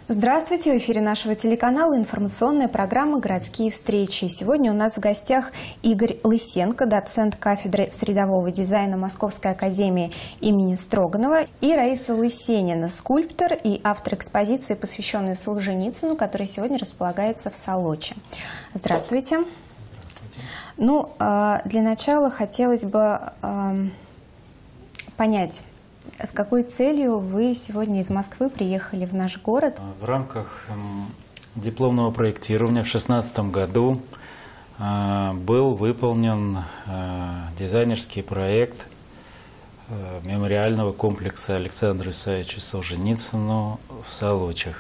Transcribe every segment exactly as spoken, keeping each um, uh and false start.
Здравствуйте! В эфире нашего телеканала информационная программа «Городские встречи». Сегодня у нас в гостях Игорь Лысенко, доцент кафедры средового дизайна Московской академии имени Строганова, и Раиса Лысенина, скульптор и автор экспозиции, посвященной Солженицыну, которая сегодня располагается в Солочи. Здравствуйте! Здравствуйте. Ну, для начала хотелось бы понять, с какой целью вы сегодня из Москвы приехали в наш город? В рамках дипломного проектирования в две тысячи шестнадцатом году был выполнен дизайнерский проект мемориального комплекса Александру Исаевичу Солженицыну в Солочах.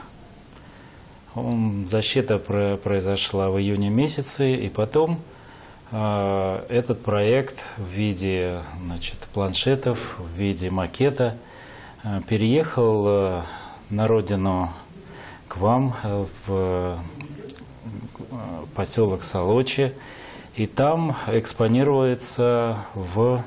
Защита произошла в июне месяце, и потом этот проект в виде, значит, планшетов, в виде макета переехал на родину к вам, в поселок Солочи, и там экспонируется в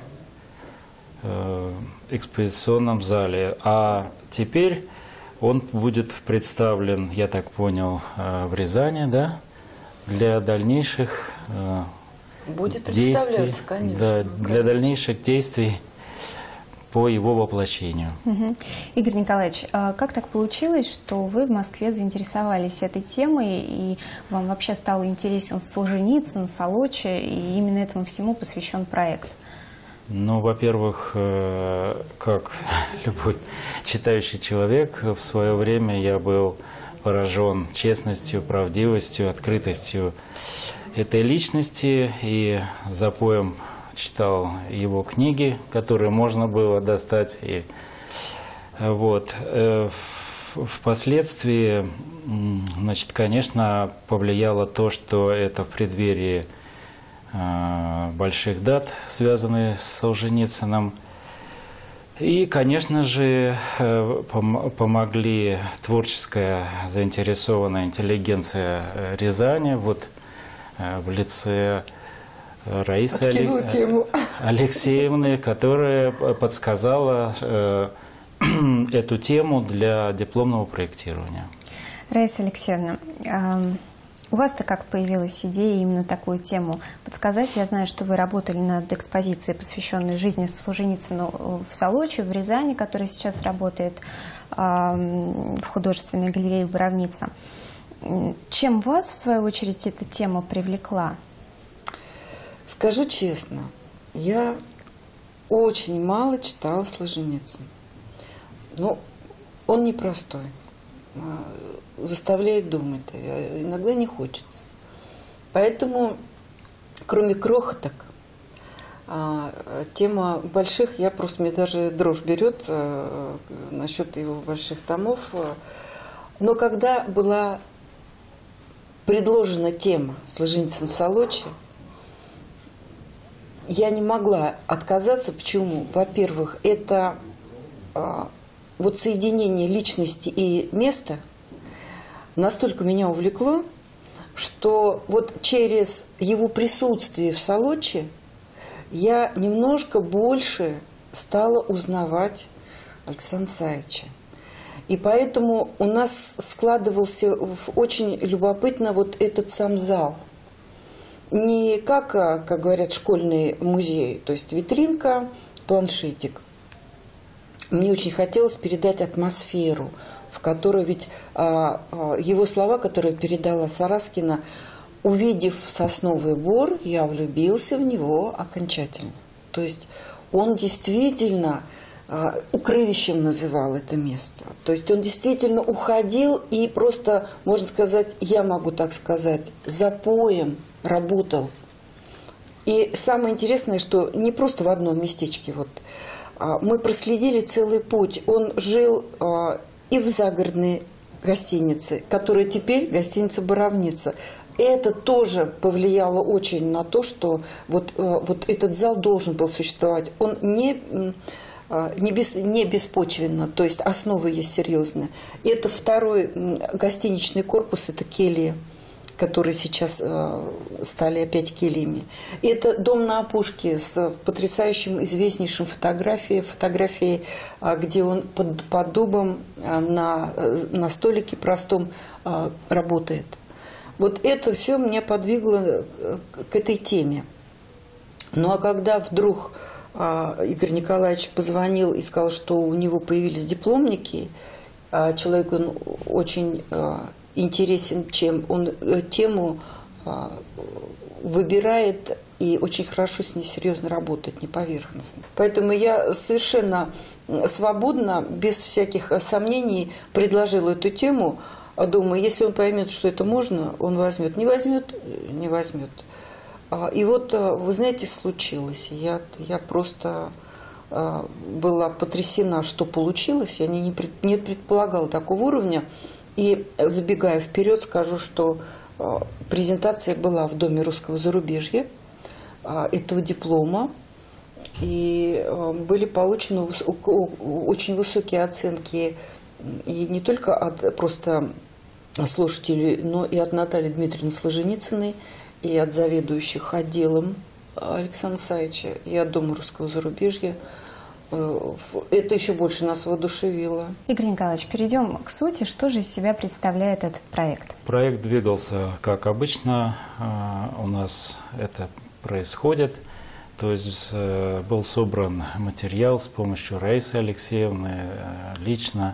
экспозиционном зале. А теперь он будет представлен, я так понял, в Рязани, да, для дальнейших Будет действий, конечно. Да, для дальнейших действий по его воплощению. Угу. Игорь Николаевич, как так получилось, что вы в Москве заинтересовались этой темой, и вам вообще стал интересен Солженицын, Солочи, и именно этому всему посвящен проект? Ну, во-первых, как любой читающий человек, в свое время я был поражен честностью, правдивостью, открытостью этой личности, и запоем читал его книги, которые можно было достать. И вот впоследствии, значит, конечно, повлияло то, что это в преддверии больших дат, связанных с Солженицыным. И, конечно же, помогли творческая заинтересованная интеллигенция Рязани, вот в лице Раисы Алек... Алексеевны, которая подсказала э, эту тему для дипломного проектирования. Раиса Алексеевна, э, у вас-то как появилась идея именно такую тему подсказать? Я знаю, что вы работали над экспозицией, посвященной жизни Солженицыну в Солочи, в Рязани, которая сейчас работает э, в художественной галерее «Боровница». Чем вас, в свою очередь, эта тема привлекла? Скажу честно, я очень мало читала Солженицына. Но он непростой, заставляет думать, иногда не хочется. Поэтому, кроме крохоток, тема больших, я просто, мне даже дрожь берет насчет его больших томов. Но когда была предложена тема Солженицын в Солочи, я не могла отказаться. Почему? Во-первых, это а, вот соединение личности и места настолько меня увлекло, что вот через его присутствие в Солочи я немножко больше стала узнавать Александра Исаевича. И поэтому у нас складывался очень любопытно вот этот сам зал. Не как, как говорят, школьный музей, то есть витринка, планшетик. Мне очень хотелось передать атмосферу, в которой ведь а, а, его слова, которые передала Сараскина: увидев сосновый бор, я влюбился в него окончательно. То есть он действительно а, укрывищем называл это место. То есть он действительно уходил и просто, можно сказать, я могу так сказать, запоем работал. И самое интересное, что не просто в одном местечке. Вот, а, мы проследили целый путь. Он жил а, и в загородной гостинице, которая теперь гостиница «Боровница». Это тоже повлияло очень на то, что вот, а, вот этот зал должен был существовать. Он не, а, не, без, не беспочвенно, то есть основа есть серьезная. И это второй гостиничный корпус, это келья. которые сейчас стали опять кельями. Это дом на опушке с потрясающим, известнейшим фотографией, фотографией, где он под, под дубом на, на столике простом работает. Вот это все меня подвигло к этой теме. Ну а когда вдруг Игорь Николаевич позвонил и сказал, что у него появились дипломники, человек он очень интересен, чем он тему выбирает и очень хорошо с ней серьезно работает, не поверхностно. Поэтому я совершенно свободно, без всяких сомнений предложила эту тему. Думаю, если он поймет, что это можно, он возьмет. Не возьмет, не возьмет. И вот, вы знаете, случилось. Я, я просто была потрясена, что получилось. Я не, не, не предполагала такого уровня. И, забегая вперед, скажу, что презентация была в Доме русского зарубежья этого диплома. И были получены очень высокие оценки и не только от просто слушателей, но и от Натальи Дмитриевны Сложеницыной, и от заведующих отделом Александра Савича, и от Дома русского зарубежья. Это еще больше нас воодушевило. Игорь Николаевич, перейдем к сути. Что же из себя представляет этот проект? Проект двигался, как обычно у нас это происходит. То есть был собран материал с помощью Раисы Алексеевны лично.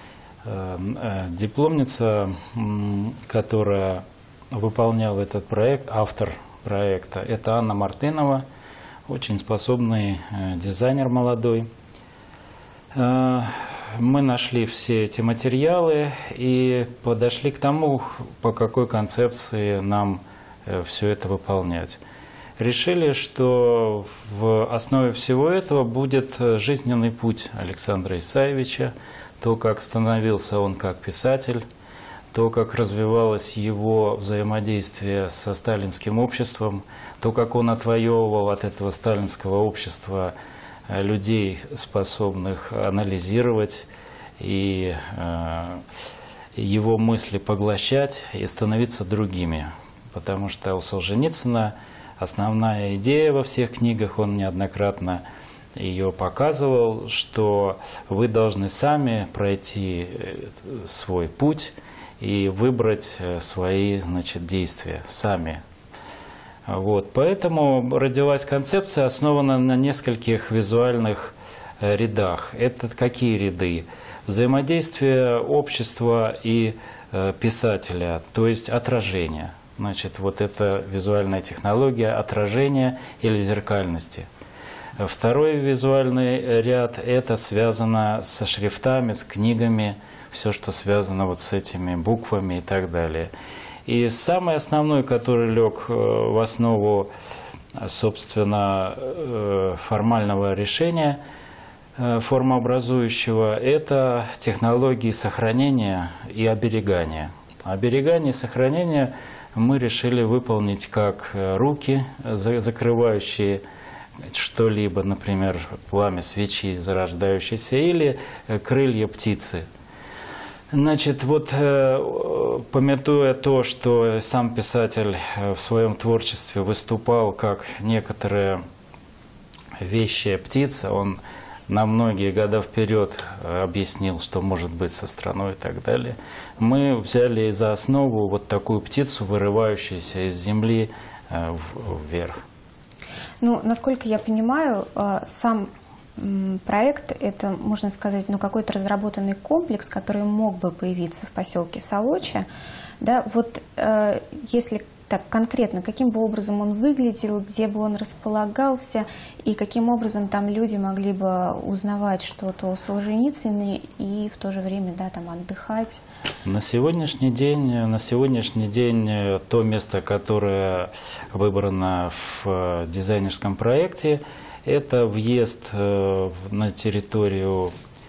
Дипломница, которая выполняла этот проект, автор проекта, это Анна Мартынова, очень способный дизайнер молодой. Мы нашли все эти материалы и подошли к тому, по какой концепции нам все это выполнять. Решили, что в основе всего этого будет жизненный путь Александра Исаевича, то, как становился он как писатель, то, как развивалось его взаимодействие со сталинским обществом, то, как он отвоевывал от этого сталинского общества людей, способных анализировать и э, его мысли поглощать и становиться другими. Потому что у Солженицына основная идея во всех книгах, он неоднократно ее показывал, что вы должны сами пройти свой путь и выбрать свои, значит, действия сами. Вот. Поэтому родилась концепция, основанная на нескольких визуальных рядах. Это какие ряды? Взаимодействие общества и писателя, то есть отражение. Значит, вот это визуальная технология отражения или зеркальности. Второй визуальный ряд – это связано со шрифтами, с книгами, все, что связано вот с этими буквами и так далее. И самый основной, который лег в основу, собственно, формального решения формообразующего, это технологии сохранения и оберегания. Оберегание и сохранение мы решили выполнить как руки, закрывающие что-либо, например, пламя свечи зарождающейся, или крылья птицы. Значит, вот памятуя то, что сам писатель в своем творчестве выступал как некоторая вещая птица, он на многие года вперед объяснил, что может быть со страной и так далее. Мы взяли за основу вот такую птицу, вырывающуюся из земли вверх. Ну, насколько я понимаю, сам проект – это, можно сказать, ну, какой-то разработанный комплекс, который мог бы появиться в поселке Солоча. Да, вот если так конкретно, каким бы образом он выглядел, где бы он располагался, и каким образом там люди могли бы узнавать что-то о Солженицыне и в то же время, да, там отдыхать? На сегодняшний день, на сегодняшний день то место, которое выбрано в дизайнерском проекте, это въезд на территорию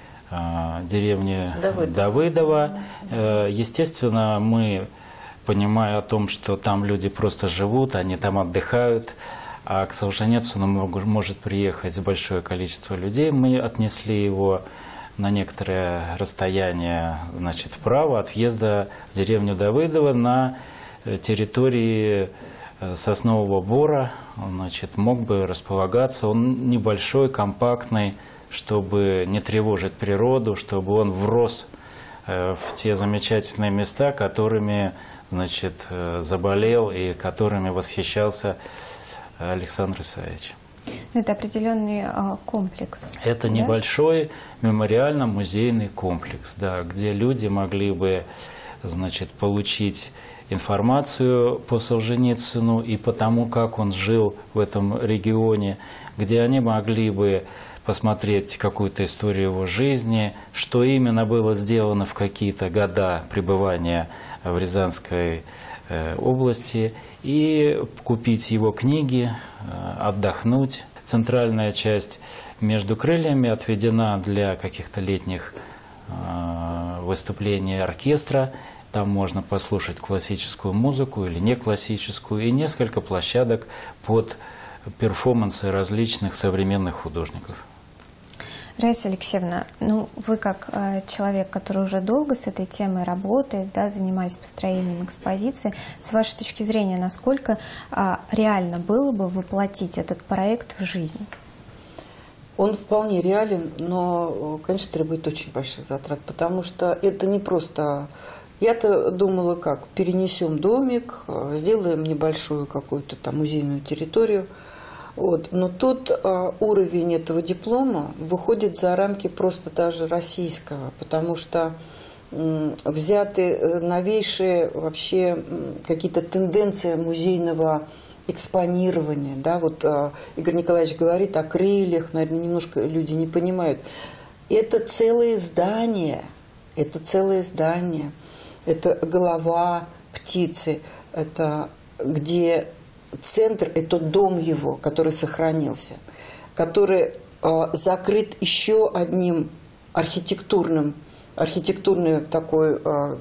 деревни Давыдово. Давыдово. Естественно, мы, понимая о том, что там люди просто живут, они там отдыхают, а к Солженицыну может приехать большое количество людей, мы отнесли его на некоторое расстояние, значит, вправо от въезда в деревню Давыдово на территории соснового бора, значит, мог бы располагаться. Он небольшой, компактный, чтобы не тревожить природу, чтобы он врос в те замечательные места, которыми, значит, заболел и которыми восхищался Александр Исаевич. Это определенный а, комплекс. Это да? Небольшой мемориально-музейный комплекс, да, где люди могли бы, значит, получить информацию по Солженицыну и по тому, как он жил в этом регионе, где они могли бы посмотреть какую-то историю его жизни, что именно было сделано в какие-то года пребывания в Рязанской э, области, и купить его книги, э, отдохнуть. Центральная часть между крыльями отведена для каких-то летних э, выступлений оркестра. Там можно послушать классическую музыку или не классическую, и несколько площадок под перформансы различных современных художников. Раиса Алексеевна, ну вы как э, человек, который уже долго с этой темой работает, да, занимаясь построением экспозиции, с вашей точки зрения, насколько э, реально было бы воплотить этот проект в жизнь? Он вполне реален, но, конечно, требует очень больших затрат, потому что это не просто... Я-то думала, как, перенесем домик, сделаем небольшую какую-то там музейную территорию. Вот. Но тут а, уровень этого диплома выходит за рамки просто даже российского, потому что м, взяты новейшие вообще какие-то тенденции музейного экспонирования. Да? Вот а, Игорь Николаевич говорит о крыльях, наверное, немножко люди не понимают. Это целое здание, это целое здание. Это голова птицы, это где центр, это дом его, который сохранился, который э, закрыт еще одним архитектурным, архитектурной такой э,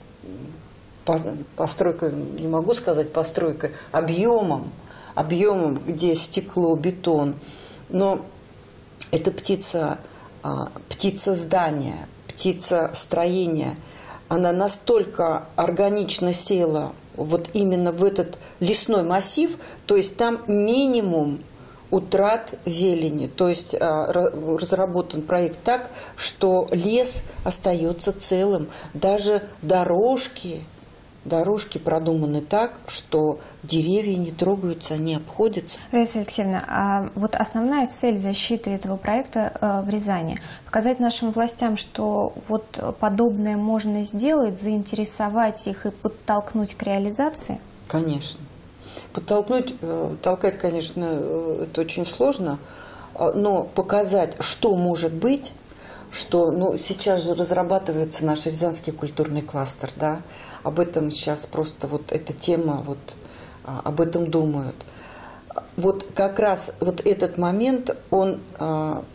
постройкой, не могу сказать постройкой, объемом, объемом, где стекло, бетон. Но это птица, э, птица здания, птица строения. Она настолько органично села вот именно в этот лесной массив, то есть там минимум утрат зелени, то есть разработан проект так, что лес остается целым, даже дорожки, дорожки продуманы так, что деревья не трогаются, не обходятся. Раиса Алексеевна, а вот основная цель защиты этого проекта э, в Рязани – показать нашим властям, что вот подобное можно сделать, заинтересовать их и подтолкнуть к реализации? Конечно. Подтолкнуть, э, толкать, конечно, э, это очень сложно, э, но показать, что может быть, что, ну, сейчас же разрабатывается наш Рязанский культурный кластер, да, об этом сейчас просто вот эта тема, вот об этом думают. Вот как раз вот этот момент, он а,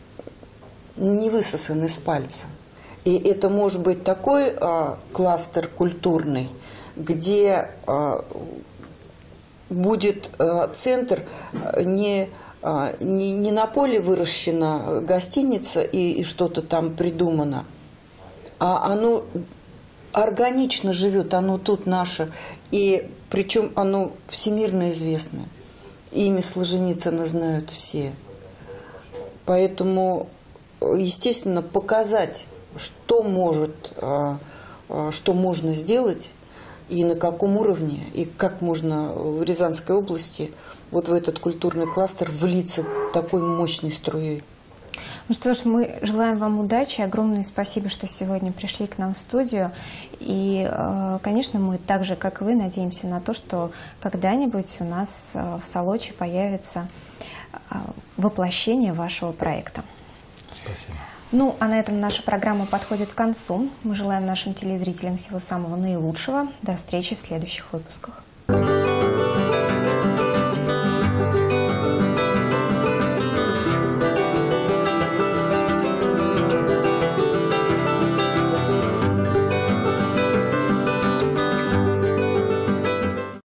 не высосан из пальца. И это может быть такой а, кластер культурный, где а, будет а, центр не, а, не, не на поле выращена гостиница и, и что-то там придумано, а оно органично живет, оно тут наше, и причем оно всемирно известное. Имя Солженицына знают все. Поэтому, естественно, показать, что может, что можно сделать, и на каком уровне, и как можно в Рязанской области вот в этот культурный кластер влиться такой мощной струей. Ну что ж, мы желаем вам удачи. Огромное спасибо, что сегодня пришли к нам в студию. И, конечно, мы так же, как и вы, надеемся на то, что когда-нибудь у нас в Солочи появится воплощение вашего проекта. Спасибо. Ну, а на этом наша программа подходит к концу. Мы желаем нашим телезрителям всего самого наилучшего. До встречи в следующих выпусках.